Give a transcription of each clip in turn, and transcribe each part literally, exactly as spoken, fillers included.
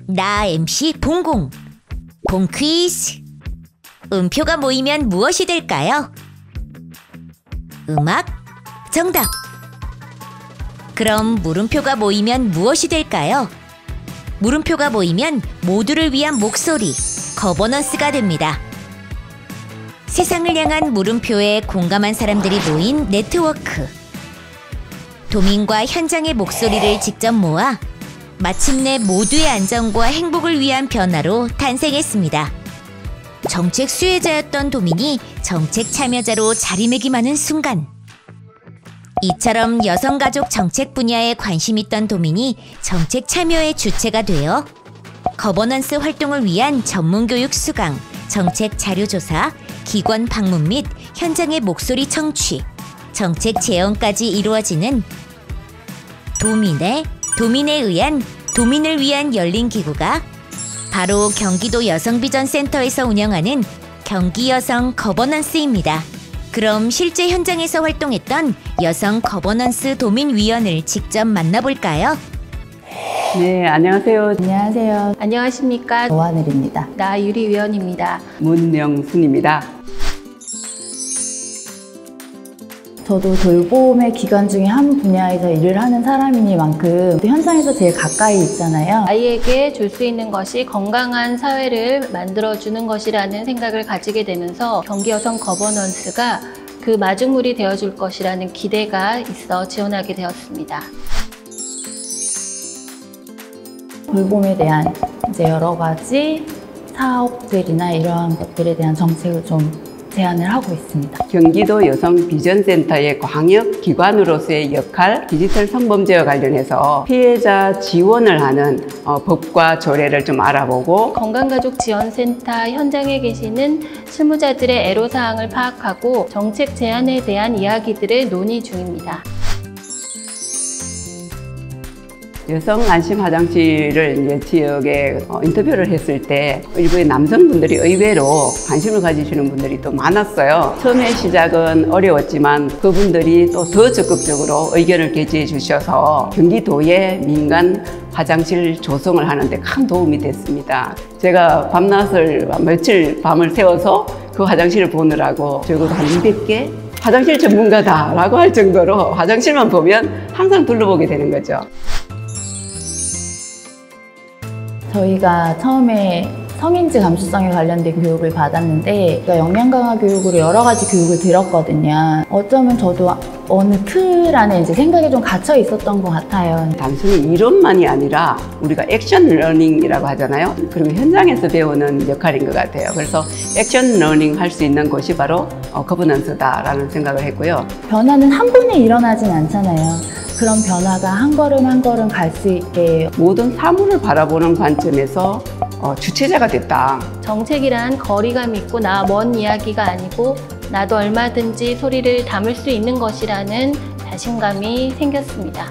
나 엠씨 봉공. 공 퀴즈. 음표가 모이면 무엇이 될까요? 음악? 정답. 그럼 물음표가 모이면 무엇이 될까요? 물음표가 모이면 모두를 위한 목소리, 거버넌스가 됩니다. 세상을 향한 물음표에 공감한 사람들이 모인 네트워크. 도민과 현장의 목소리를 직접 모아 마침내 모두의 안전과 행복을 위한 변화로 탄생했습니다. 정책 수혜자였던 도민이 정책 참여자로 자리매김하는 순간, 이처럼 여성가족 정책 분야에 관심 있던 도민이 정책 참여의 주체가 되어 거버넌스 활동을 위한 전문교육 수강, 정책 자료조사, 기관 방문 및 현장의 목소리 청취, 정책 제언까지 이루어지는 도민의, 도민에 의한, 도민을 위한 열린 기구가 바로 경기도 여성비전센터에서 운영하는 경기여성 거버넌스입니다. 그럼 실제 현장에서 활동했던 여성 거버넌스 도민위원을 직접 만나볼까요? 네, 안녕하세요. 안녕하세요. 안녕하십니까. 노하늘입니다. 나유리 위원입니다. 문명순입니다. 저도 돌봄의 기관 중에 한 분야에서 일을 하는 사람이니만큼 현장에서 제일 가까이 있잖아요. 아이에게 줄 수 있는 것이 건강한 사회를 만들어주는 것이라는 생각을 가지게 되면서 경기여성 거버넌스가 그 마중물이 되어줄 것이라는 기대가 있어 지원하게 되었습니다. 돌봄에 대한 이제 여러 가지 사업들이나 이러한 것들에 대한 정책을 좀 제안을 하고 있습니다. 경기도 여성비전센터의 광역기관으로서의 역할, 디지털 성범죄와 관련해서 피해자 지원을 하는 어, 법과 조례를 좀 알아보고, 건강가족지원센터 현장에 계시는 실무자들의 애로사항을 파악하고 정책 제안에 대한 이야기들을 논의 중입니다. 여성 안심 화장실을 이제 지역에 어, 인터뷰를 했을 때 일부의 남성분들이 의외로 관심을 가지시는 분들이 또 많았어요. 처음에 시작은 어려웠지만 그분들이 또 더 적극적으로 의견을 개지해 주셔서 경기도의 민간 화장실 조성을 하는데 큰 도움이 됐습니다. 제가 밤낮을 며칠 밤을 새워서 그 화장실을 보느라고 적어도 한 이백 개? 화장실 전문가다라고 할 정도로 화장실만 보면 항상 둘러보게 되는 거죠. 저희가 처음에 성인지 감수성에 관련된 교육을 받았는데 영양 강화 교육으로 여러 가지 교육을 들었거든요. 어쩌면 저도 어느 틀 안에 이제 생각이 좀 갇혀 있었던 것 같아요. 단순히 이론만이 아니라 우리가 액션 러닝이라고 하잖아요. 그리고 현장에서 배우는 역할인 것 같아요. 그래서 액션 러닝 할 수 있는 곳이 바로 거버넌스다라는 생각을 했고요. 변화는 한 번에 일어나진 않잖아요. 그런 변화가 한 걸음 한 걸음 갈 수 있게 모든 사물을 바라보는 관점에서 어, 주체자가 됐다. 정책이란 거리감 있고 나 먼 이야기가 아니고 나도 얼마든지 소리를 담을 수 있는 것이라는 자신감이 생겼습니다.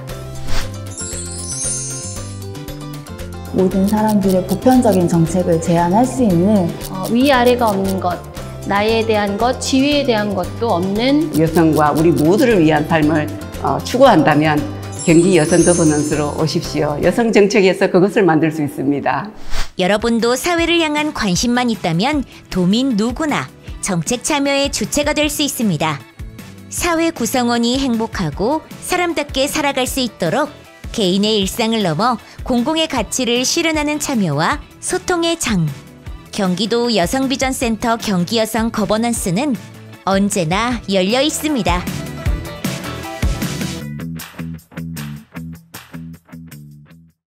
모든 사람들의 보편적인 정책을 제안할 수 있는 어, 위아래가 없는 것, 나에 대한 것, 지위에 대한 것도 없는 여성과 우리 모두를 위한 삶을 어, 추구한다면 경기 여성 거버넌스로 오십시오. 여성 정책에서 그것을 만들 수 있습니다. 여러분도 사회를 향한 관심만 있다면 도민 누구나 정책 참여의 주체가 될 수 있습니다. 사회 구성원이 행복하고 사람답게 살아갈 수 있도록 개인의 일상을 넘어 공공의 가치를 실현하는 참여와 소통의 장. 경기도 여성비전센터 경기여성 거버넌스는 언제나 열려 있습니다.